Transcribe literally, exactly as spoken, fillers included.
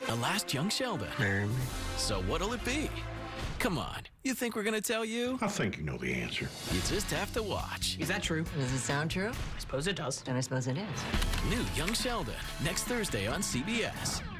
The last young Sheldon. Marry me? So what'll it be? Come on, you think we're gonna tell you? I think you know the answer. You just have to watch. Is that true? Does it sound true? I suppose it does. Then I suppose it is. New Young Sheldon, next Thursday on C B S.